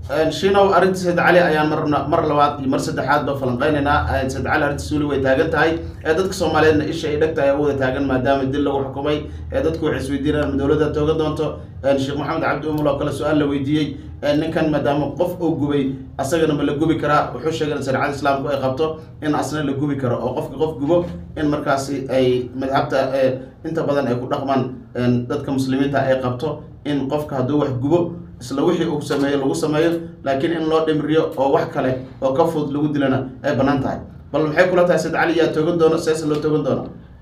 شينو أرنت سيد علي أيام مر لوات مرسد حاد بفلنقيننا سيد علي أرنت سولي ويتاجن تاي دتك سوماليين إيش يدك تاي هو تاجن ما دام الدل وحكومي دتك وعسويدينا من دولة توجد دونتو الشيخ محمد عبد الله كل سؤال لو يدي إن كان ما دام قف أو جوبي أصلا من الجوبي كرا وحوش جن سيد علي الإسلام كوي قبته إن أصلا الجوبي كرا أو قف جوبو إن مركزي أي مذهبته أنت بدن يكون رقما دتك مسلمين تاي قبته إن قف كهدو جوبو isla wixii uu sameeyo lagu sameeyo laakiin in loo dhimriyo oo wax kale oo ka fudud lagu dilana ay banaan tahay bal maxay kula tahay Said Ali yaa toogan doona sees loo toogan doona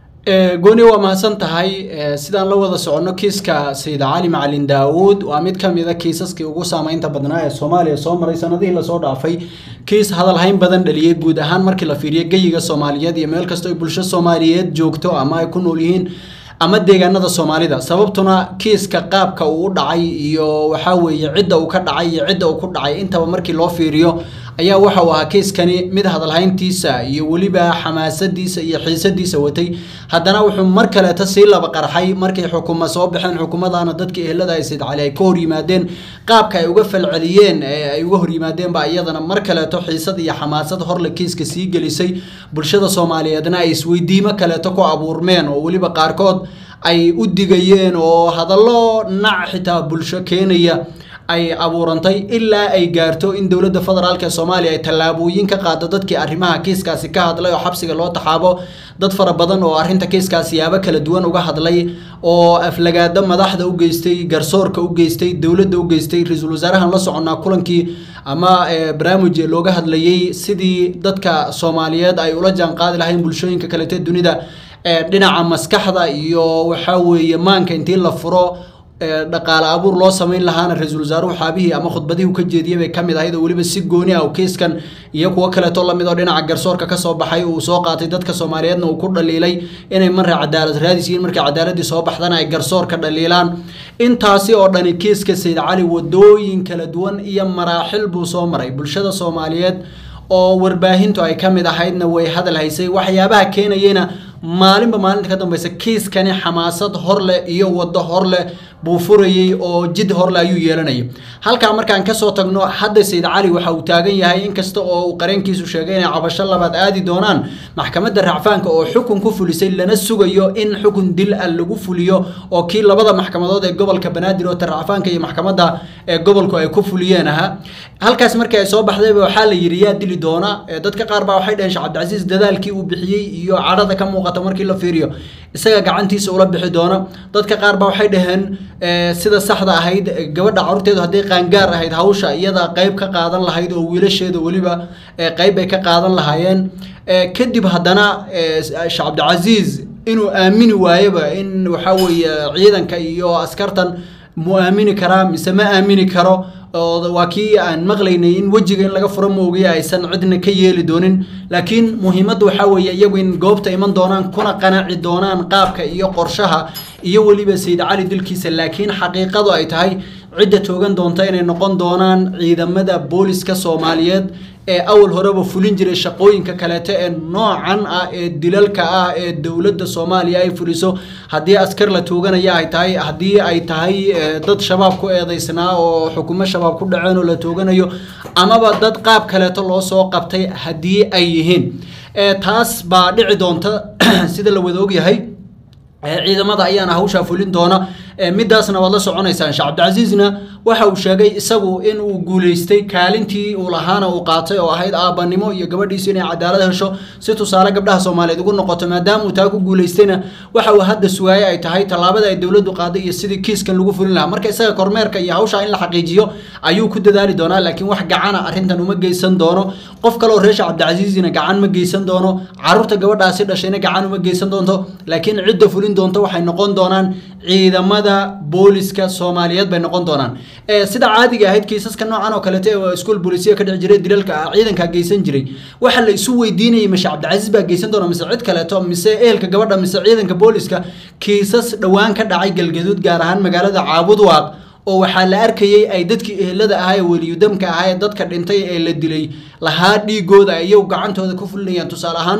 gooni waa mahadsan tahay sidaan la wada socono kiiska Said Ali Macalin Daawud waa mid kamid ah kiisaskii ugu saameynta badnaa ee Soomaaliya soo maray sanadihii la soo dhaafay kiis hadal hayn badan dhaliyay guud ahaan markii la fiiriyo gayiga Soomaaliyeed iyo meel kasta oo bulshada Soomaaliyeed joogto ama ay ku nool yihiin ama deegaanada Soomaalida sababtuna kiiska qaabka uu dhacay iyo waxa weeye cidda uu ka dhacay iyo cidda uu ku dhacay intaba markii loo fiiriyo ayaa waxa uu ahaa kiiskani mid hadal hayntiisa iyo waliba xamaasadiisa iyo xiisadiisa watay haddana wuxuu mar kale tasii laba qarxay markii xukuumadda soo baxeen xukuumadana dadka ehelada ay Said Ali ay ka hor yimaadeen qaabka ay uga falceliyeen ay uga hor yimaadeen ba iyadana mar kale to xiisad iyo xamaasad hor la kiiska sii gelisay bulshada Soomaaliyeedna ay isweydiimo kale to ku abuurmeen oo waliba qaarkood ay u digayeen oo hadallo nac xitaa bulsho keenaya ay abuurantay ilaa ay gaarto in dawladda federaalka Soomaaliya ay talaabooyin ka qaado dadkii arrimaha kiiskaasi ka hadlay oo xabsiga loo taxaabo dad fara badan oo arrinta kiiskaasi yaaba kala duwan uga hadlay oo aflagaada madaxda u geystay garsoorka u geystay dawladda u geystay ra'iisul wasaarahan la soconaa kulankii ama barnaamij looga hadlayay sidii dadka Soomaaliyeed ay ula jaan qaadi lahayn bulshooyinka kale ee dunida dhinaca maskaxda iyo waxa weeye maanka intii la furo dhaqaale abuur loo sameyn lahaana ra'iisul wasaaruhu xaabihii ama khudbadii uu ka jeediyay bay kamid ahayd waliba si gooni ah oo kiiskan iyo kuwa kale to lamid oo dhinaca garsoorka ka soo baxay uu soo qaatay dadka Soomaaliyeedna uu ku dhaliilay inay marra cadaalad raadisiin markii cadaaladii soo baxdana ay garsoorka dhaliilaan intaasi oo dhan kiiska Said Ali wadooyin kala duwan iyo maraaxil buu soo maray bulshada Soomaaliyeed oo warbaahintu ay kamid ahaydna way hadal haysay waxyaabaha keenayna maalinba maalinta ka dambaysa kiiskani xamaasad hor leh iyo wado hor leh buu furayay oo jid hor leh ayuu yeelanayay halka markaan ka soo tagno hadda Said Ali waxa uu taagan yahay in kasta oo uu qareenkiisu sheegay in cabasho labaad aadi doonaan maxkamadda racfaanka oo xukun ku fulisay lana sugayo in xukun dil lagu fuliyo oo kii labada maxkamadood ee gobolka Banaadir oo racfaanka iyo maxkamadda ee gobolku ay ku fuliyeen halkaas markii ay soo baxday waxa la yiri yaa dili doona dadka qaar baa waxay dhaheen Sheekh Cabdi Casiis dadaalkii uu bixiyay iyo carada ka muuqata markii la fiiriyo isaga gacantiisa ula bixi doona dadka qaar baa waxay dhaheen sida saxda ahayd gabadha carruurteedu haday qaangaar ahayd hawsha iyada qayb ka qaadan lahayd oo wiilasheedu waliba qayb ay ka qaadan lahaayeen kadib haddana Sheekh Cabdi Casiis inuu aamini waayaba in waxa weeye ciidanka iyo askartan mu'aamini kara mise ma aamini karo waa kii aan maqlaynay in wajiga in laga furo moogiya aysan cidna ka yeeli doonin laakiin muhiimaddu waxa weeye iyagu in goobta iman doonaan kuna qanaaci doonaan qaabka iyo qorshaha iyo waliba Said Ali dilkiisa laakiin xaqiiqadu ay tahay cidda toogan doonta inay noqon doonaan ciidamada booliska Soomaaliyeed ee awal horeba fulin jiray shaqooyinka kale ee noocan ah ee dilalka ah ee dawladda Soomaaliya ay fuliso hadii askar la tooganaya ay tahay hadii ay tahay dad shabaab ku eedeysnaa oo xukuumadda shabaab ku dhaceen oo la tooganayo amaba dad qaab kale loo soo qabtay hadii ay yihiin taas baa dhici doonta sida la wada og yahay ciidamada ayaana hawsha fulin doona midaasna wada soconaysan Sheekh Cabdi Casiisna waxa uu sheegay isagu in uu guuleystay kaalintii uu lahaana uu qaatay oo ahayd aabanimo iyo gabadhiisa inay cadaalad hesho si tusaale gabdhaha Soomaaliyeed ugu noqoto maadaama uu taa ku guuleystayna waxa uu hadda sugaayay ay tahay talaabada ay dawladdu qaaday iyo sidii kiiskan lagu fulin lahaa marka isaga kormeerka iyo hawsha in la xaqiijiyo ayuu ku dadaali doonaa laakiin wax gacan arrintan uma geysan doono qof kale oo Sheekh Cabdi Casiisina gacan ma geysan doono carruurta gabadhaasi dhashayna gacan uma geysan doonto laakiin cidda fulin doonto waxay noqon doonaan ciidamada booliska Soomaaliyeed bay noqon doonaan sida caadiga ahayd kiisaska noocan oo kale ee iskuul booliska ka dhici jiray dilalka ciidanka geysan jiray waxa la isu weydiinayay ma Sheekh Cabdi Casiis baa geysan doona mise cid kale to mise ehelka gabadha mise ciidanka booliska kiisas dhawaan ka dhacay Galgaduud gaar ahaan magaalada Caabudwaaq oo waxa la arkayay ay dadkii ehelada ahaa ee weliyadamka ahaa ee dadka dhintay ee la dilay lahaa dhiigooda ay gacantooda ku fulinayaan tusaale ahaan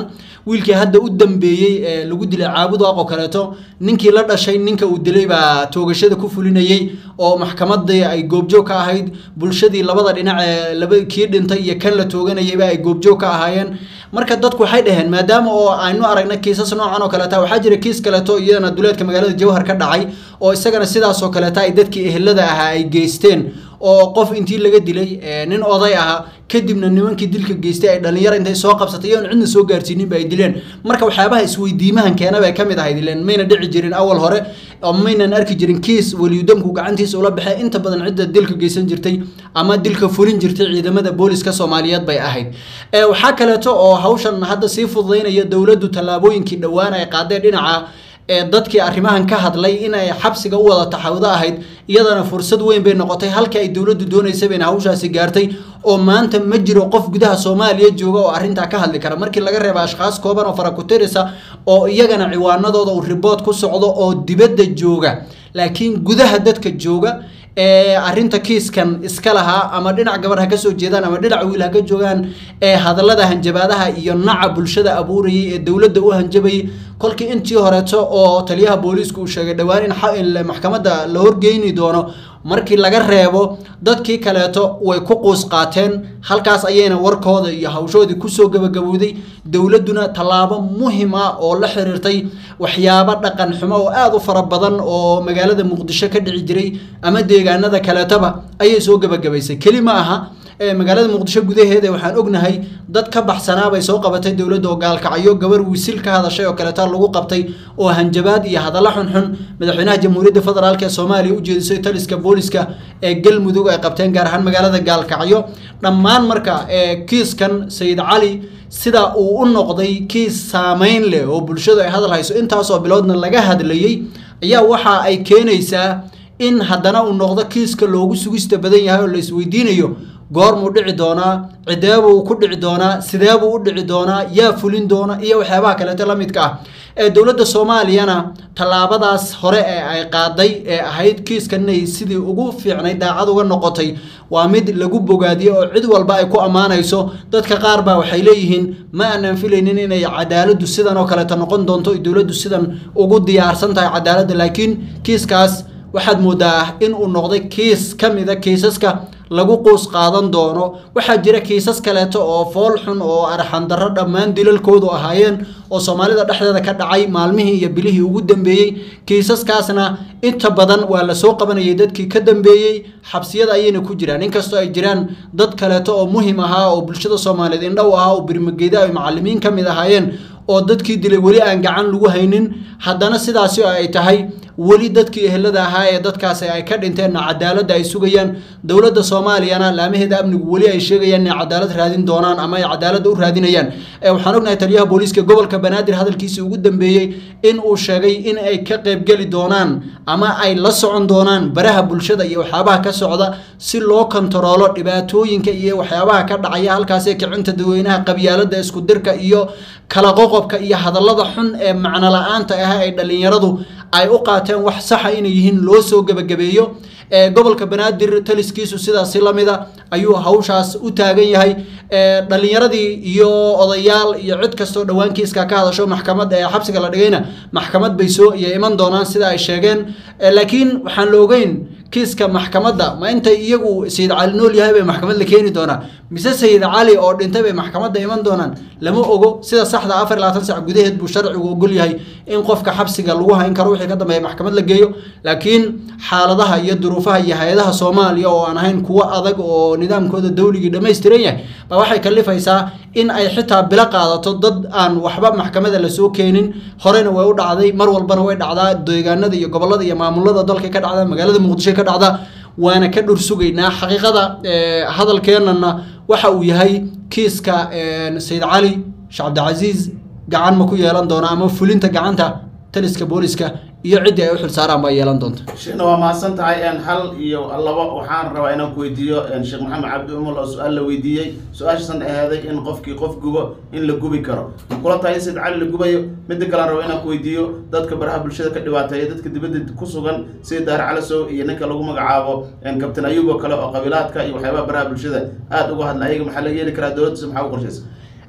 wiilkii hadda u dambeeyay lagu dilay caabud waaqo kaleeto ninkii la dhashay ninka uu dilay baa toogashada ku fulinayay oo maxkamadii ay goobjoog ka ahayd bulshadii labada dhinac laba kii dhintay iyo kan la tooganayay baa ay goobjoog ka ahaayeen marka dadku waxay dhaheen maadaama oo aynu aragna kiisas noocan oo kaleeto waxa jira kiis kaleeto iyadana duleedka magaalada Jowhar ka dhacay oo isagana sidaas oo kaleeto ay dadkii ehelada ahaa ay geysteen oo qof intii laga dilay nin oday aha kadibna nimankii dilka geystay ay dhalinyaro intay soo qabsatay oo cidna soo gaarsiinin bay dileen marka waxyaabaha isweydiimahan keenaba ka mid ahayd ileen mayna dhici jirin awal hore oo mayna arki jirin kiis waliyadamku gacantiisa ula baxay inta badan cidda dilka geysan jirtay ama dilka fulin jirtay ciidamada booliska Soomaaliyeed bay ahayd waxa kaleeto oo hawshan hadda si fududeynaya dawladdu talaabooyinkii dhawaan ay qaadeen dhinaca dadkii arrimahan ka hadlay in ay xabsiga u wada taxawada ahayd iyadana fursad weyn bay noqotay halka ay dawladdu doonaysay in hawshaasi gaartay oo maanta ma jiro qof gudaha Soomaaliya jooga oo arrinta ka hadli kara markii laga reebo ashqaas kooban oo farakutirisa oo iyagana ciwaanadooda uu report ku socdo oo dibadda jooga laakiin gudaha dadka jooga arrinta kiiskan iska laha ama dhinac gabar ha ka soo jeedaan ama dhinac wiil ha ka joogaan hadallada hanjabaadaha iyo naca bulshada abuurayay ee dawladda u hanjabay kolkii intii horeeto oo taliyaha booliisku uu sheegay dhawaan in maxkamadda la horgeeyni doono markii laga reebo dadkii kaleeto way ku qoos qaateen halkaas ayayna warkooda iyo hawshoodii ku soo gabagabowday dawladuna talaabo muhiim ah oo la xiriirtay waxyaabo dhaqan xumo oo aad u fara badan oo magaalada Muqdisho ka dhici jiray ama deegaanada kaleetaba ayay soo gabagabaysay kelima aha magaalada Muqdisho gudaheeda waxaan ognahay dad ka baxsanaa bay soo qabatay dawladda oo gaalkacyo gabar wisil ka hadashay oo kaleeto lagu qabtay oo hanjabaad iyo hadallo xun madaxweynaha Jamhuuriyadda Federaalka Soomaaliya u jeedisay taliska booliska galmudug ay qabteen gaar ahaan magaalada gaalkacyo dhammaan marka kiiskan Sayid Cali sida uu u noqday kiis saameyn leh oo bulshada ay hadal hayso intaas oo biloodna laga hadlayay ayaa waxa ay keenaysaa in haddana uu noqdo kiiska loogu sugista badan yahay oo la isweydiinayo goormuu dhici doonaa cideebuu ku dhici doonaa sideebuu u dhici doonaa yaa fulin doona iyo waxyaabaha kale la midka ah dawladda Soomaaliyana talaabadaas hore ee ay qaaday ee ahayd kiiskan inay sidii ugu fiicnay daacad uga noqotay waa mid lagu bogaadiyo oo cid walba ay ku amaanayso dadka qaar baa waxay leeyihiin ma aanan filaynin inay cadaaladdu sidan oo kale noqon doonto dawladdu sidan ugu diyaarsan tahay cadaaladda laakiin kiiskaas waxaad moodaa in uu noqday kiis kamida kiisaska lagu qoos qaadan doono waxa jira kiisas kaleeto oo fool xun oo arxan darro dhammaan dilalkoodu ahaayeen oo Soomaalida dhexdeeda ka dhacay maalmihii iyo bilihii ugu dambeeyay kiisaskaasna inta badan waa la soo qabanayay dadkii ka dambeeyay xabsiyada ayayna ku jiraan inkastoo ay jiraan dad kaleeto oo muhiim ahaa oo bulshada Soomaaliyeed indhow ahaa oo birmageeda ay macallimiin kamid ahaayeen oo dadkii dilay wali aan gacan lagu haynin haddana sidaasi ay tahay wali dadkii ehelada ahaa ee dadkaas ay ka dhinteen cadaalad ay sugayaan dawladda Soomaaliyana laamaheeda amnigu wali ay sheegayaan in cadaalad raadin doonaan ama ay cadaalad u raadinayaan waxaan ognahay taliyaha booliska gobolka Banaadir hadalkiisa ugu dambeeyay in uu sheegay in ay ka qayb gali doonaan ama ay la socon doonaan baraha bulshada iyo waxyaabaha ka socda si loo kontaroolo dhibaatooyinka iyo waxyaabaha ka dhacaya halkaas ee kicinta dadweynaha qabyaaladda isku dirka iyo kala qoqobka iyo hadallada xun ee macna la'aanta ah ay dhalinyaradu ay u qaateen wax sax ah inay yihiin loo soo gabagabeeyo gobolka Banaadir taliskiisu sidaas la mid ah ayuu hawshaas u taagan yahay dhalinyaradii iyo odayaal iyo cid kasto dhawaan kiiska ka hadasho maxkamadda ee xabsiga la dhigayna maxkamad bay soo iman doonaan sida ay sheegeen laakiin waxaan la ogeyn kiiska maxkamadda ma inta iyagu Sayid Cali nool yahay bay maxkamad la keeni doonaa mise Sayid Cali oo dhintay bay maxkamadda iman doonaan lama ogo sida saxda 24 saac gudaheed buu sharcigu ogol yahay in qofka xabsiga lagu hayn karo wixii ka dambeeyay maxkamad la geeyo laakiin xaaladaha iyo duruufaha iyo hay'adaha Soomaaliya oo aan ahayn kuwa adag oo nidaamkooda dawliga dhameystiran yahay ba waxay kalifaysaa in ay xitaa bila qaadato dad aan waxba maxkamadda la soo keenin horena way u dhacday mar walbana way dhacdaa deegaanada iyo gobolada iyo maamulada dalka ka dhacda magaalada Muqdisho ka dhacda waana ka dhur sugaynaa xaqiiqada hadalkeenana waxa uu yahay kiiska Sayid Cali Sheekh Cabdicasiis gacan ma ku yeelan doona ama fulinta gacanta taliska booliska iyo cid ay u xil saaraan ba yeelan doonto sheena waa maasan tahay hal iyo laba waxaan rabaa inaan ku weydiiyo Sheekh Maxamed Cabdi Umul oo su'aal la weydiiyay su'aashan ahaday in qofkii qof gubo in la gubi karo kula tahay Sayid Cali la gubayo mid kale aan rabo inaan ku weydiiyo dadka baraha bulshada ka dhibaateeyay dadka dibadda ku sugan sida Daar Calasow iyo ninka lagu magacaabo Kabtan Ayuub oo kale oo qabiilaadka iyo waxyaabaha baraha bulshada aad uga hadlayay maxaa la yeeli karaa dawladda maxaa u qorshaysan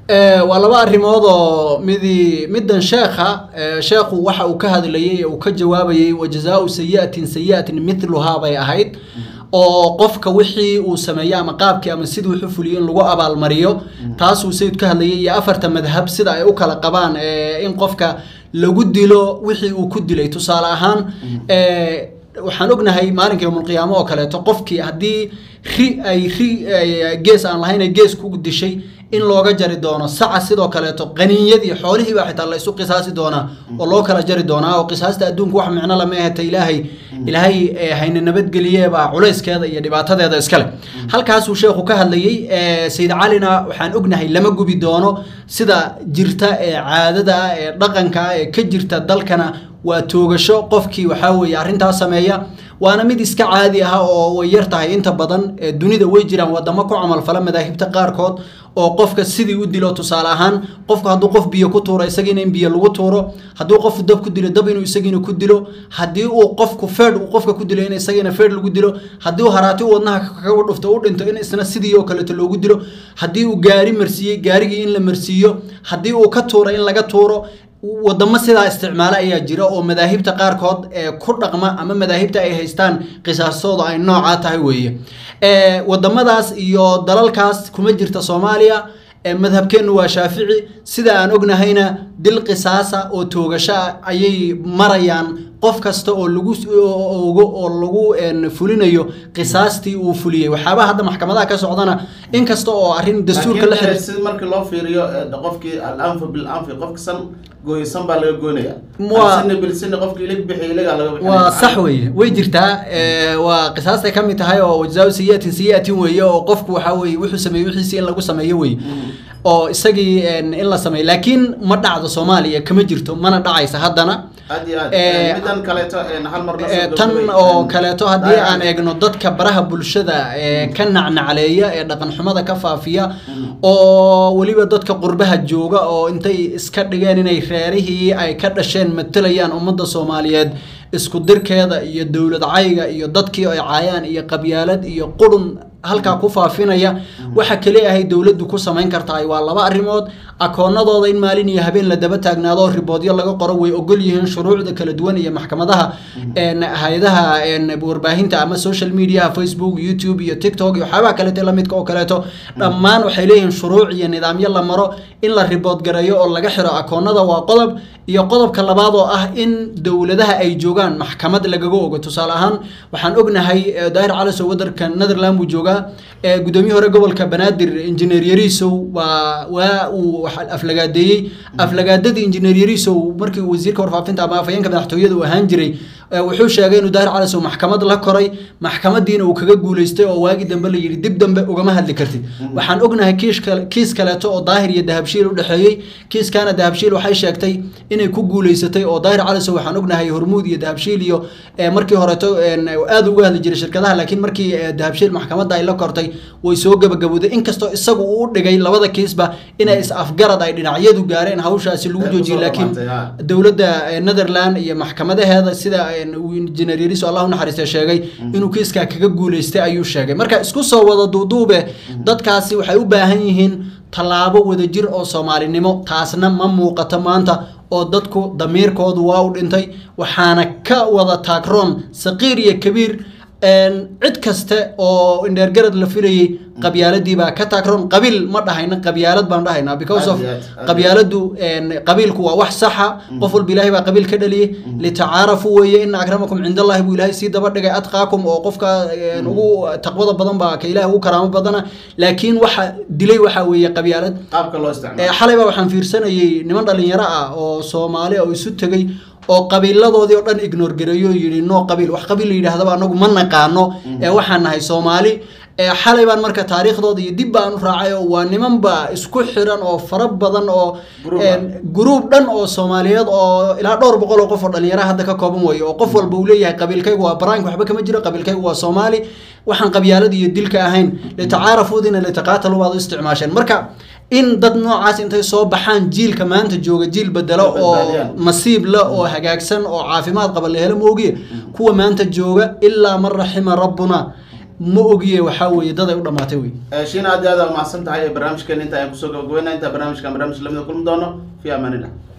والله الرماد مدن شيخ وحى وكهذليه وكجوابيه وجزاء سيئة مثلها بيعهد oo qofka wixii uu sameeyo ama qaabkii ama sidii uu xufuliyay in lagu abaal mariyo taas uu sayid ka hadlayay iyo afarta madhab sida ay u kala qabaan in qofka lagu dilo wixii uu ku dilay tusaale ahaan waxaan ognahay maalinka yawmul qiyaamo oo kale to qofkii hadii gees aan lahayn gees ku dishay in looga jari doono saca sidoo kale to qaniiniyadii xoolihii baa xitaa la isu qisaasi doona oo loo kala jari doona oo qisaasta adduunku wax micno lama aha ilaahay hayna nabadgeliye baa culeyskeeda iyo dhibaatadeeda iska leh halkaas uu sheekhu ka hadlayay sayid calina waxaan ognahay lama gubi doono sida jirta caadada dhaqanka ka jirta dalkana waa toogasho qofkii waxa weeye arintaas sameeya waana mid iska caadi ah oo way yartahay inta badan dunida way jiraan wadamo ku camal fala madaahibta qaarkood oo qofka sidii u dilo tusaale ahaan qofka haduu qof biyo ku tuuro isagiina in biyo lagu tuuro haduu qof dab ku dilo dab inuu isagiina ku dilo hadii uu qofku feed uu qofka ku dilo in isagiina feed lagu dilo hadii haraati wadnaha kaga dhufto u dhinto in isna sidii oo kale loogu dilo hadii uu gaari marsiiyay gaarigi in la marsiiyo hadii uu ka tuuro in laga tuuro wadamo sida isticmaala ayaa jira oo madaahibta qaarkood ku dhaqma ama madaahibta ay haystaan qisaasooda ay nooca tahay weeye wadamadaas iyo dalalkaas kuma jirta Soomaaliya madhabkeenu waa Shaafici sida aan ognahayna dil qisaasa oo toogasho ayay marayaan qof kasta oo lagu fulinayo qisaastii uu fuliyay waxaaba hadda maxkamadaha ka socdana in kasta oo arin dastuurka la xiriirsan markii loo fiiriyo qofkii al-anf bil anf qofkisan gooysan baa laga goynaya sinna qofkii ilig bixiyay laga bixiyay waa sax way jirtaa waa qisaasta ka mid tahay oo wajaa siyatin weeye oo qofku waxa weeye wuxuu sameeyay wixiisa in lagu sameeyo weeye oo isagii in la sameeyo laakiin ma dhacdo Soomaaliya kama jirto mana dhacaysa haddana midan kaleeto hal mar tan oo kaleeto hadii aan eegno dadka baraha bulshada ka nacnacleeya dhaqan xumada ka faafiya oo waliba dadka qurbaha jooga oo intay iska dhigeen inay reerihii ay ka dhasheen matalayaan ummadda Soomaaliyeed isku dirkeeda iyo dawlad cayga iyo dadkii ay caayaan iyo qabyaalad iyo qurun halka ku faafinaya waxa kale ahay dawladdu ku sameyn kartaa waa laba arimood akoonadooda in maalin iyo habeen la daba taagnaado riboodyo laga qoro way ogol yihiin shuruucda kala duwan iyo maxkamadaha hay'adaha warbaahinta ama social media Facebook YouTube iyo TikTok iyo waxba kale la midka oo kaleeto dhammaan waxay leeyihiin shuruuc iyo nidaamyo la maro in la ribood gareeyo oo laga xiro akoonada waa qodob iyo qodobka labaad oo ah in dawladaha ay joogaan maxkamad lagaga ogo tusaale ahaan waxaan ognahay Daahir Cali Sow wadanka Netherlands uu jooga gudoomiye hore gobolka Banaadir Engineer Yariso waa uu aflagaadadii Engineer Yariso markii wasiirka warfaafinta ama afayeenka madaxtooyada uu ahaan jiray wuxuu sheegay inuu Daahir Cali Sow maxkamad la koray maxkamadiina uu kaga guuleystay oo waagi dambe la yiri dib dambe ugama hadli kartid waxaan ognahay kiis kaleeto oo Daahir iyo Dahabshiil u dhaxeeyay kiiskana Dahabshiil waxay sheegtay inay ku guuleysatay oo Daahir Cali Sow waxaan ognahay Hormuud iyo Dahabshiil iyo markii hore aad uga hadli jiray shirkadaha laakiin markii Dahabshiil maxkamadda ay la kortay way soo gabagabowday inkastoo isagu uu dhigay labada kiisba inay is afgarad ay dhinacyadu gaareen hawshaasi lagu joojiyay laakiin dawladda Netherlands iyo maxkamadaheeda sida Engineer Yariso Allahu naxariisto sheegay inuu kiiska kaga guuleystay ayuu sheegay marka isku soo wada duuduube dadkaasi waxay u baahan yihiin talaabo wada jir oo Soomaalinimo taasna ma muuqato maanta oo dadku damiirkoodu waa u dhintay waxaana ka wada taagroon saqiir iyo kabiir cid kaste oo indheergarad la filayay qabyaaladii baa ka taagroon qabiil ma dhahayna qabyaalad baan dhahaynaa because of qabyaaladu qabiilku waa wax saxa qof walba Ilaahay baa qabiil ka dhaliyay li tacaarafu weeye in akramakum indallahi bu Ilaahay si daba dhigay adqaakum oo qofka ugu taqwada badan baa ka Ilaahay ugu karaamo badana laakiin waxa dilay waxa weeye qabyaalad qaabka loo isticmaalo xalay baa waxaan fiirsanayay niman dhalinyaro ah oo Soomaali oo isu tagay oo qabiiladoodii oo dhan ignore gareeyo yiri no qabiil wax qabiil yiraahdaba anagu ma naqaano waxaan nahay Soomaali xalay baan marka taariikhdooda iyo dib baan u raacay oo waa niman ba isku xiran oo fara badan oo group dhan oo Soomaaliyeed oo ilaa 200 oo qof oo dhalinyaro hadda ka kooban way oo qof walba uu leeyahay qabiilkaygu waa Baraank waxba kama jiro qabiilkaygu waa Soomaali waxaan qabyaalad iyo dilka ahayn la tacaarafuudina la taqaatalu wada isticmaasheen marka in dad noocaas intay soo baxaan jiilka maanta jooga jiil bedelo oo nasiib la oo hagaagsan oo caafimaad qaba la helo moogiye kuwa maanta jooga illa man rahima rabbuna ma ogiye waxaa weeye dad ay u dhamaatay wey shiina aad iyo aad u mahadsan tahay barnaamijkeena inta ayaan kusoo gabagabeynaa inta barnaamijkan barnaamij lamida kulmi doono fi amaanillah